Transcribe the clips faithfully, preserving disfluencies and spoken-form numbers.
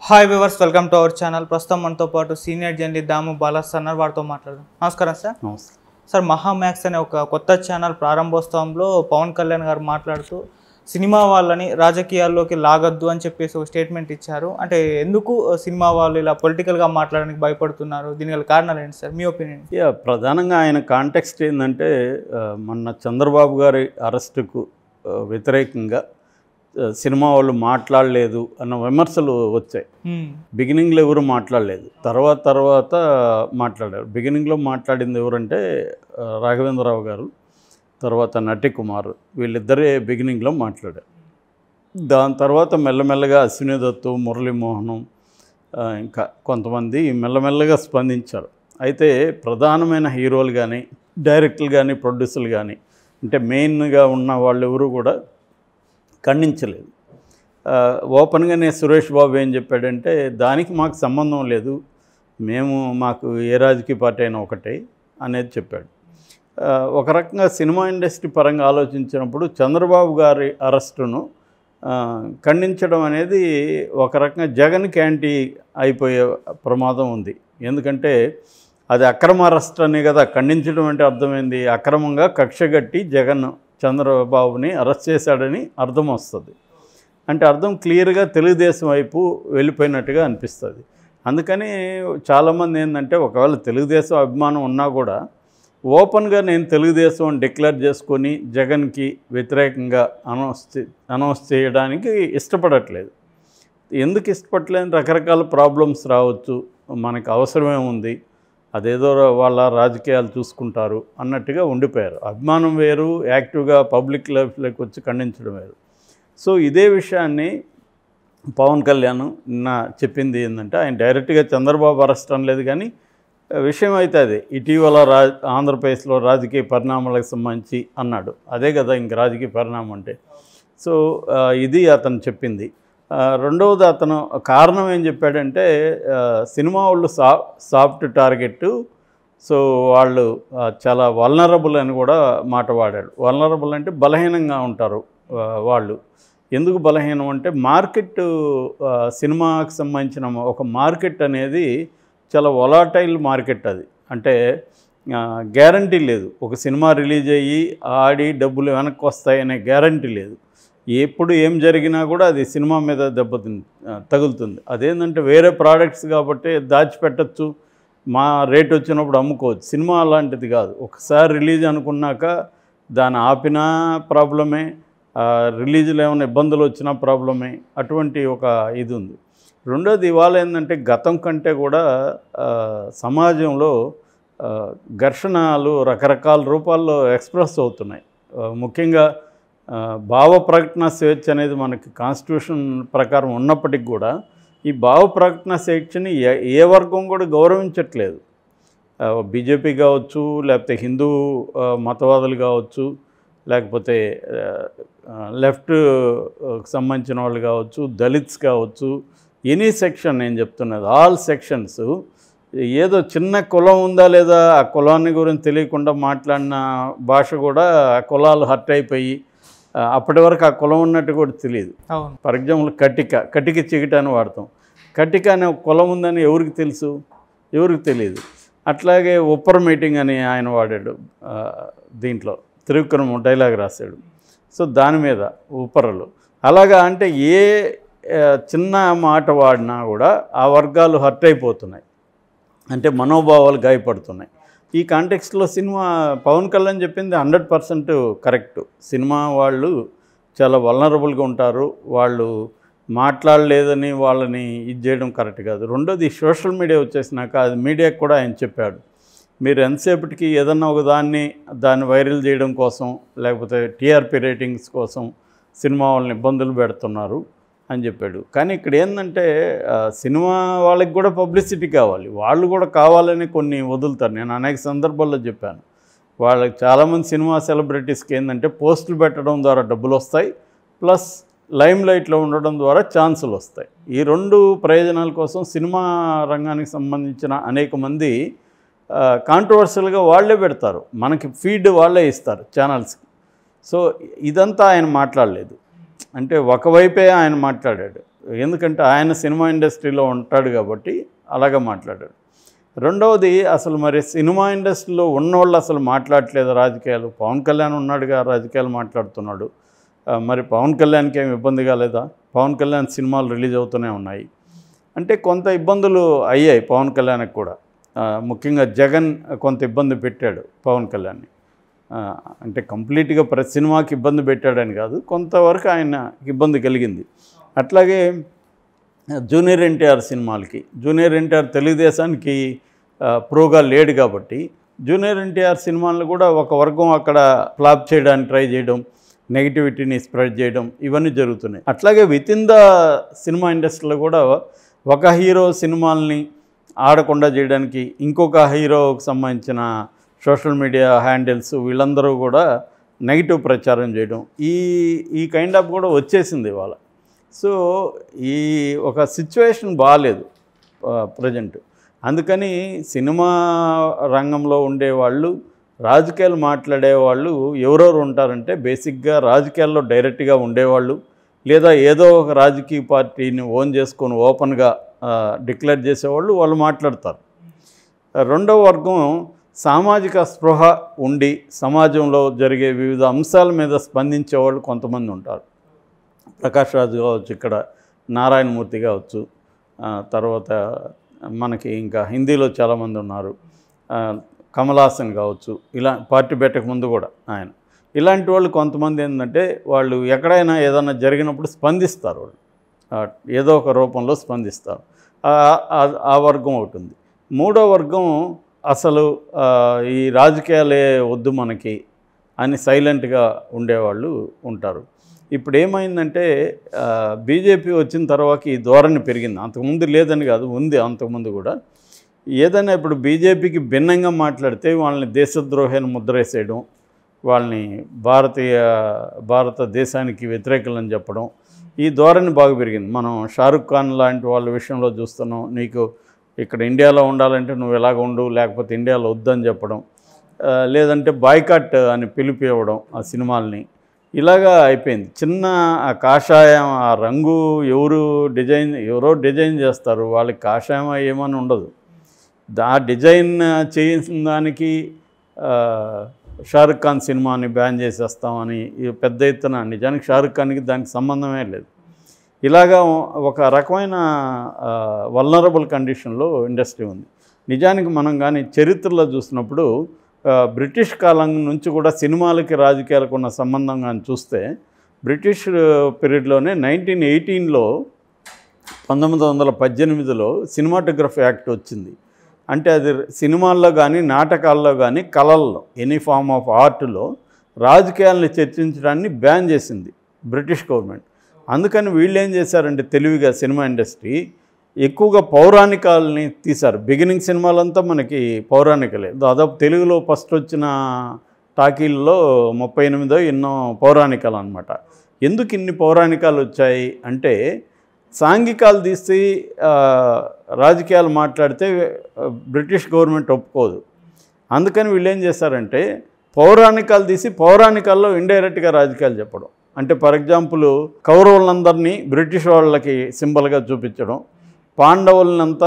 Hi viewers, welcome to our channel. ప్రస్తుతం మనతో పాటు సీనియర్ జర్నలిస్ట్ దాము బాలాస్ అన్నారు, వారితో మాట్లాడదాం. నమస్కారం సార్. నమస్తే సార్, మహా మ్యాక్స్ అనే ఒక కొత్త ఛానల్ ప్రారంభోత్సవంలో పవన్ కళ్యాణ్ గారు మాట్లాడుతూ సినిమా వాళ్ళని రాజకీయాల్లోకి లాగద్దు అని చెప్పేసి ఒక స్టేట్మెంట్ ఇచ్చారు. అంటే ఎందుకు సినిమా వాళ్ళు ఇలా పొలిటికల్గా మాట్లాడడానికి భయపడుతున్నారు? దీనికి కారణాలు ఏంటి సార్, మీ ఒపీనియన్? యా ప్రధానంగా ఆయన కాంటెక్స్ట్ ఏంటంటే మొన్న చంద్రబాబు గారి అరెస్టుకు వ్యతిరేకంగా సినిమా వాళ్ళు మాట్లాడలేదు అన్న విమర్శలు వచ్చాయి. బిగినింగ్లో ఎవరు మాట్లాడలేదు, తర్వాత తర్వాత మాట్లాడారు. బిగినింగ్లో మాట్లాడింది ఎవరంటే రాఘవేంద్రరావు గారు, తర్వాత నటి కుమార్, వీళ్ళిద్దరే బిగినింగ్లో మాట్లాడారు. దాని తర్వాత మెల్లమెల్లగా అశ్విని దత్తు, మురళీమోహనం, ఇంకా కొంతమంది మెల్లమెల్లగా స్పందించారు. అయితే ప్రధానమైన హీరోలు కానీ, డైరెక్టర్లు కానీ, ప్రొడ్యూసర్లు కానీ, అంటే మెయిన్గా ఉన్న వాళ్ళు ఎవరు కూడా ఖండించలేదు. ఓపెన్గానే సురేష్ బాబు ఏం చెప్పాడంటే, దానికి మాకు సంబంధం లేదు, మేము మాకు ఏ రాజకీయ పార్టీ అయినా ఒకటే అనేది చెప్పాడు. ఒక రకంగా సినిమా ఇండస్ట్రీ పరంగా ఆలోచించినప్పుడు చంద్రబాబు గారి అరెస్టును ఖండించడం అనేది ఒక రకంగా జగన్కి యాంటీ అయిపోయే ప్రమాదం ఉంది. ఎందుకంటే అది అక్రమ అరెస్ట్ అనే కదా, ఖండించడం అంటే అర్థమైంది అక్రమంగా కక్షగట్టి జగన్ చంద్రబాబుని అరెస్ట్ చేశాడని అర్థం వస్తుంది. అంటే అర్థం క్లియర్గా తెలుగుదేశం వైపు వెళ్ళిపోయినట్టుగా అనిపిస్తుంది. అందుకని చాలామంది ఏంటంటే, ఒకవేళ తెలుగుదేశం అభిమానం ఉన్నా కూడా ఓపెన్గా నేను తెలుగుదేశం అని డిక్లేర్ చేసుకొని జగన్కి వ్యతిరేకంగా అనౌన్స్ అనౌన్స్ చేయడానికి ఇష్టపడట్లేదు. ఎందుకు ఇష్టపడలేదు? రకరకాల ప్రాబ్లమ్స్ రావచ్చు, మనకు అవసరమే ఉంది, అదేదో వాళ్ళ రాజకీయాలు చూసుకుంటారు అన్నట్టుగా ఉండిపోయారు. అభిమానం వేరు, యాక్టివ్గా పబ్లిక్ లైఫ్లోకి వచ్చి ఖండించడం వేరు. సో ఇదే విషయాన్ని పవన్ కళ్యాణ్ నిన్న చెప్పింది ఏంటంటే, ఆయన డైరెక్ట్గా చంద్రబాబు అరెస్ట్ అనలేదు, కానీ విషయం అయితే అదే ఇటీవల రా ఆంధ్రప్రదేశ్లో రాజకీయ పరిణామాలకు సంబంధించి అన్నాడు. అదే కదా ఇంక రాజకీయ పరిణామం అంటే. సో ఇది అతను చెప్పింది. రెండవది అతను కారణం ఏం చెప్పాడంటే, సినిమా వాళ్ళు సా సాఫ్ట్ టార్గెట్, సో వాళ్ళు చాలా వల్నరబుల్ అని కూడా మాట వాడాడు. వల్నరబుల్ అంటే బలహీనంగా ఉంటారు వాళ్ళు. ఎందుకు బలహీనం అంటే, మార్కెట్ సినిమాకి సంబంధించిన ఒక మార్కెట్ అనేది చాలా వొలాటైల్ మార్కెట్. అది అంటే గ్యారంటీ లేదు, ఒక సినిమా రిలీజ్ అయ్యి ఆడి డబ్బులు వెనక్కి వస్తాయనే గ్యారంటీ లేదు. ఎప్పుడు ఏం జరిగినా కూడా అది సినిమా మీద దెబ్బతింది తగులుతుంది. అదేంటంటే వేరే ప్రోడక్ట్స్ కాబట్టి దాచిపెట్టచ్చు, మా రేట్ వచ్చినప్పుడు అమ్ముకోవచ్చు. సినిమా అలాంటిది కాదు, ఒకసారి రిలీజ్ అనుకున్నాక దాన్ని ఆపినా ప్రాబ్లమే, రిలీజ్లో ఏమైనా ఇబ్బందులు వచ్చినా ప్రాబ్లమే. అటువంటి ఒక ఇది ఉంది. రెండోది ఇవాళ ఏంటంటే, గతం కంటే కూడా సమాజంలో ఘర్షణలు రకరకాల రూపాల్లో ఎక్స్ప్రెస్ అవుతున్నాయి. ముఖ్యంగా భావ ప్రకటన స్వేచ్ఛ అనేది మనకి కాన్స్టిట్యూషన్ ప్రకారం ఉన్నప్పటికి కూడా ఈ భావ ప్రకటన స్వేచ్ఛని ఏ ఏ వర్గం కూడా గౌరవించట్లేదు. బీజేపీ కావచ్చు, లేకపోతే హిందూ మతవాదులు కావచ్చు, లేకపోతే లెఫ్ట్ సంబంధించిన వాళ్ళు కావచ్చు, దళిత్స్ కావచ్చు, ఎనీ సెక్షన్ నేను చెప్తున్నది, ఆల్ సెక్షన్స్. ఏదో చిన్న కులం ఉందా లేదా ఆ కులాన్ని గురించి తెలియకుండా మాట్లాడిన భాష కూడా ఆ కులాలు హర్ట్ అయిపోయి అప్పటి వరకు ఆ కులం ఉన్నట్టు కూడా తెలియదు. ఫర్ ఎగ్జాంపుల్ కటిక కటిక చిగిట అని వాడతాం. కటిక అనే కులం ఉందని ఎవరికి తెలుసు? ఎవరికి తెలియదు. అట్లాగే ఉప్పర్ మీటింగ్ అని ఆయన వాడాడు, దీంట్లో త్రివిక్రమ్ డైలాగ్ రాశాడు. సో దాని మీద ఉప్పరలు అలాగా. అంటే ఏ చిన్న మాట వాడినా కూడా ఆ వర్గాలు హర్ట్ అయిపోతున్నాయి, అంటే మనోభావాలు గాయపడుతున్నాయి. ఈ కాంటెక్స్ట్లో సినిమా పవన్ కళ్యాణ్ చెప్పింది హండ్రెడ్ పర్సెంట్ కరెక్ట్. సినిమా వాళ్ళు చాలా వల్నరబుల్గా ఉంటారు, వాళ్ళు మాట్లాడలేదని వాళ్ళని ఇది చేయడం కరెక్ట్ కాదు. రెండోది సోషల్ మీడియా వచ్చేసినాక అది మీడియాకి కూడా ఆయన చెప్పాడు, మీరు ఎంతసేపటికి ఏదన్నా ఒక దాన్ని దాన్ని వైరల్ చేయడం కోసం, లేకపోతే టీఆర్పీ రేటింగ్స్ కోసం సినిమా వాళ్ళని ఇబ్బందులు పెడుతున్నారు అని చెప్పాడు. కానీ ఇక్కడ ఏంటంటే, సినిమా వాళ్ళకి కూడా పబ్లిసిటీ కావాలి, వాళ్ళు కూడా కావాలని కొన్ని వదులుతారు. నేను అనేక సందర్భాల్లో చెప్పాను, వాళ్ళకి చాలామంది సినిమా సెలబ్రిటీస్కి ఏంటంటే పోస్టులు పెట్టడం ద్వారా డబ్బులు వస్తాయి, ప్లస్ లైమ్ లైట్లో ఉండడం ద్వారా ఛాన్సులు వస్తాయి. ఈ రెండు ప్రయోజనాల కోసం సినిమా రంగానికి సంబంధించిన అనేక మంది కాంట్రవర్షియల్గా వాళ్ళే పెడతారు, మనకి ఫీడ్ వాళ్ళే ఇస్తారు ఛానల్స్కి. సో ఇదంతా ఆయన మాట్లాడలేదు. అంటే ఒకవైపే ఆయన మాట్లాడాడు. ఎందుకంటే ఆయన సినిమా ఇండస్ట్రీలో ఉంటాడు కాబట్టి అలాగా మాట్లాడాడు. రెండవది అసలు మరి సినిమా ఇండస్ట్రీలో ఉన్నవాళ్ళు అసలు మాట్లాడట్లేదు రాజకీయాలు. పవన్ కళ్యాణ్ ఉన్నాడుగా రాజకీయాలు మాట్లాడుతున్నాడు. మరి పవన్ కళ్యాణ్కి ఏమి ఇబ్బంది కాలేదా? పవన్ కళ్యాణ్ సినిమాలు రిలీజ్ అవుతూనే ఉన్నాయి. అంటే కొంత ఇబ్బందులు అయ్యాయి పవన్ కళ్యాణ్కి కూడా. ముఖ్యంగా జగన్ కొంత ఇబ్బంది పెట్టాడు పవన్ కళ్యాణ్ని. అంటే కంప్లీట్గా ప్రతి సినిమాకి ఇబ్బంది పెట్టాడని కాదు, కొంతవరకు ఆయన ఇబ్బంది కలిగింది. అట్లాగే జూనియర్ ఎన్టీఆర్ సినిమాలకి, జూనియర్ ఎన్టీఆర్ తెలుగుదేశానికి ప్రోగా లేడు కాబట్టి జూనియర్ ఎన్టీఆర్ సినిమాలను కూడా ఒక వర్గం అక్కడ ఫ్లాప్ చేయడానికి ట్రై చేయడం, నెగిటివిటీని స్ప్రెడ్ చేయడం ఇవన్నీ జరుగుతున్నాయి. అట్లాగే విత్ ఇన్ ద సినిమా ఇండస్ట్రీలో కూడా ఒక హీరో సినిమాల్ని ఆడకుండా చేయడానికి ఇంకొక హీరోకి సంబంధించిన సోషల్ మీడియా హ్యాండిల్స్ వీళ్ళందరూ కూడా నెగిటివ్ ప్రచారం చేయడం, ఈ ఈ కైండ్ ఆఫ్ కూడా వచ్చేసింది ఇవాళ. సో ఈ ఒక సిచ్యువేషన్ బాగాలేదు ప్రజెంట్. అందుకని సినిమా రంగంలో ఉండేవాళ్ళు, రాజకీయాలు మాట్లాడేవాళ్ళు ఎవరెవరు ఉంటారంటే బేసిక్గా రాజకీయాల్లో డైరెక్ట్గా ఉండేవాళ్ళు, లేదా ఏదో ఒక రాజకీయ పార్టీని ఓన్ చేసుకొని ఓపెన్గా డిక్లేర్ చేసేవాళ్ళు వాళ్ళు మాట్లాడతారు. రెండవ వర్గం సామాజిక స్పృహ ఉండి సమాజంలో జరిగే వివిధ అంశాల మీద స్పందించేవాళ్ళు కొంతమంది ఉంటారు. ప్రకాష్ రాజు కావచ్చు, ఇక్కడ నారాయణమూర్తి కావచ్చు, తర్వాత మనకి ఇంకా హిందీలో చాలామంది ఉన్నారు, కమల్ హాసన్ కావచ్చు, ఇలా పార్టీ పెట్టక ముందు కూడా ఆయన. ఇలాంటి వాళ్ళు కొంతమంది ఏంటంటే వాళ్ళు ఎక్కడైనా ఏదైనా జరిగినప్పుడు స్పందిస్తారు, వాళ్ళు ఏదో ఒక రూపంలో స్పందిస్తారు. ఆ వర్గం ఒకటి ఉంది. మూడో వర్గం అసలు ఈ రాజకీయాలే వద్దు మనకి అని సైలెంట్గా ఉండేవాళ్ళు ఉంటారు. ఇప్పుడు ఏమైందంటే బీజేపీ వచ్చిన తర్వాత ఈ ధోరణి పెరిగింది. అంతకుముందు లేదని కాదు, ఉంది అంతకుముందు కూడా. ఏదైనా ఇప్పుడు బీజేపీకి భిన్నంగా మాట్లాడితే వాళ్ళని దేశద్రోహాన్ని ముద్రేసేయడం, వాళ్ళని భారతీయ భారతదేశానికి వ్యతిరేకులని చెప్పడం, ఈ ధోరణి బాగా పెరిగింది. మనం షారుఖ్ ఖాన్ లాంటి వాళ్ళ విషయంలో చూస్తున్నాం. నీకు ఇక్కడ ఇండియాలో ఉండాలంటే నువ్వు ఎలాగ ఉండు, లేకపోతే ఇండియాలో వద్దని చెప్పడం, లేదంటే బాయ్కాట్ అని పిలిపి ఇవ్వడం ఆ సినిమాల్ని. ఇలాగా అయిపోయింది. చిన్న ఆ కాషాయం, ఆ రంగు ఎవరు డిజైన్ ఎవరో డిజైన్ చేస్తారు, వాళ్ళకి కాషాయం ఏమని ఉండదు. ఆ డిజైన్ చేసిన దానికి షారుఖ్ ఖాన్ సినిమాని బ్యాన్ చేసేస్తామని పెద్ద ఎత్తున, నిజానికి షారుఖ్ ఖాన్కి దానికి సంబంధమే లేదు. ఇలాగా ఒక రకమైన వల్నరబుల్ కండిషన్లో ఇండస్ట్రీ ఉంది. నిజానికి మనం కానీ చరిత్రలో చూసినప్పుడు బ్రిటిష్ కాలం నుంచి కూడా సినిమాలకి రాజకీయాలకు ఉన్న సంబంధం కానీ చూస్తే బ్రిటిష్ పీరియడ్లోనే నైన్టీన్ ఎయిటీన్లో పంతొమ్మిది వందల పద్దెనిమిదిలో సినిమాటోగ్రఫీ యాక్ట్ వచ్చింది. అంటే అది సినిమాల్లో కానీ నాటకాల్లో కానీ కళల్లో ఎనీ ఫామ్ ఆఫ్ ఆర్ట్లో రాజకీయాలను చర్చించడాన్ని బ్యాన్ చేసింది బ్రిటిష్ గవర్నమెంట్. అందుకని వీళ్ళు ఏం చేశారంటే తెలివిగా సినిమా ఇండస్ట్రీ ఎక్కువగా పౌరాణికాలని తీశారు. బిగినింగ్ సినిమాలంతా మనకి పౌరాణికలే. దాదాపు తెలుగులో ఫస్ట్ వచ్చిన టాకీల్లో ముప్పై ఎనిమిదో ఎన్నో పౌరాణికాలు అనమాట. ఎందుకు ఇన్ని పౌరాణికాలు వచ్చాయి అంటే సాంఘికాలు తీసి రాజకీయాలు మాట్లాడితే బ్రిటిష్ గవర్నమెంట్ ఒప్పుకోదు. అందుకని వీళ్ళు ఏం చేశారంటే పౌరాణికాలు తీసి పౌరాణికాల్లో ఇండైరెక్ట్గా రాజకీయాలు చెప్పడం. అంటే ఫర్ ఎగ్జాంపుల్ కౌరవులందరినీ బ్రిటిష్ వాళ్ళకి సింబల్గా చూపించడం, పాండవులనంతా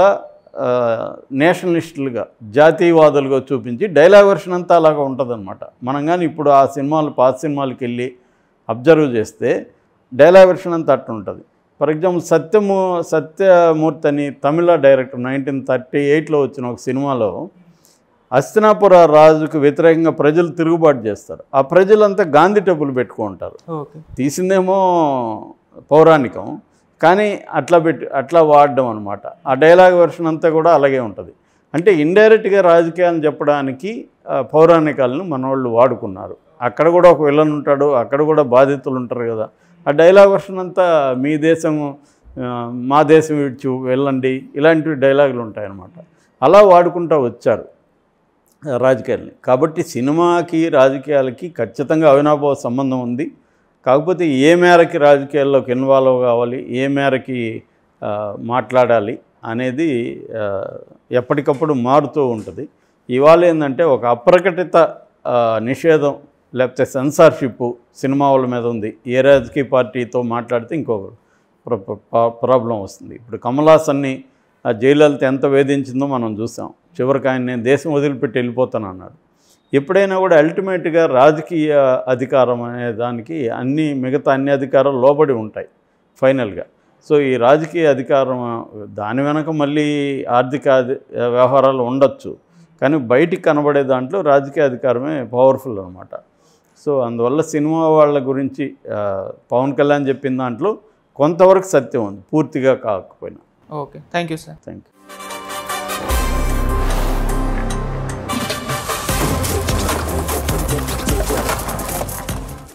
నేషనలిస్టులుగా జాతీయవాదులుగా చూపించి డైలాగ్ వర్షన్ అంతా అలాగా ఉంటుందన్నమాట. మనం కానీ ఇప్పుడు ఆ సినిమాలు పాత సినిమాలకి వెళ్ళి అబ్జర్వ్ చేస్తే డైలాగ్ వర్షన్ అంతా అట్టు ఉంటుంది. ఫర్ ఎగ్జాంపుల్ సత్యమూ సత్యమూర్తి అని తమిళ డైరెక్టర్ నైన్టీన్ థర్టీ ఎయిట్లో వచ్చిన ఒక సినిమాలో హస్తినాపుర రాజుకు వ్యతిరేకంగా ప్రజలు తిరుగుబాటు చేస్తారు. ఆ ప్రజలంతా గాంధీ టెంపుల్ పెట్టుకుంటారు. తీసిందేమో పౌరాణికం, కానీ అట్లా పెట్టి అట్లా వాడడం అనమాట. ఆ డైలాగ్ వెర్షన్ అంతా కూడా అలాగే ఉంటుంది. అంటే ఇండైరెక్ట్గా రాజకీయాలను చెప్పడానికి పౌరాణికాలను మన వాళ్ళు వాడుకున్నారు. అక్కడ కూడా ఒక విలన్ ఉంటాడు, అక్కడ కూడా బాధితులు ఉంటారు కదా. ఆ డైలాగ్ వెర్షన్ అంతా మీ దేశం మా దేశం విడిచి వెళ్ళండి, ఇలాంటివి డైలాగులు ఉంటాయన్నమాట. అలా వాడుకుంటూ వచ్చారు రాజకీయాలని. కాబట్టి సినిమాకి రాజకీయాలకి ఖచ్చితంగా అవినాభావ సంబంధం ఉంది. కాకపోతే ఏ మేరకి రాజకీయాల్లోకి ఇన్వాల్వ్ కావాలి, ఏ మేరకి మాట్లాడాలి అనేది ఎప్పటికప్పుడు మారుతూ ఉంటుంది. ఇవాళ ఏంటంటే ఒక అప్రకటిత నిషేధం లేకపోతే సెన్సార్షిప్ సినిమా వాళ్ళ మీద ఉంది. ఏ రాజకీయ పార్టీతో మాట్లాడితే ఇంకొకరు. ప్రాబ్లం వస్తుంది. ఇప్పుడు కమల్ హాసన్ని ఆ జయలలిత ఎంత వేధించిందో మనం చూసాం. చివరికి ఆయన నేను దేశం వదిలిపెట్టి వెళ్ళిపోతాను అన్నాడు. ఎప్పుడైనా కూడా అల్టిమేట్గా రాజకీయ అధికారం అనే దానికి అన్ని మిగతా అన్ని అధికారాలు లోబడి ఉంటాయి ఫైనల్గా. సో ఈ రాజకీయ అధికారం దాని వెనక మళ్ళీ ఆర్థిక వ్యవహారాలు ఉండొచ్చు, కానీ బయటికి కనబడే దాంట్లో రాజకీయ అధికారమే పవర్ఫుల్ అనమాట. సో అందువల్ల సినిమా వాళ్ళ గురించి పవన్ కళ్యాణ్ చెప్పిన దాంట్లో కొంతవరకు సత్యం ఉంది, పూర్తిగా కాకపోయినా. Okay, thank you sir. Thank you.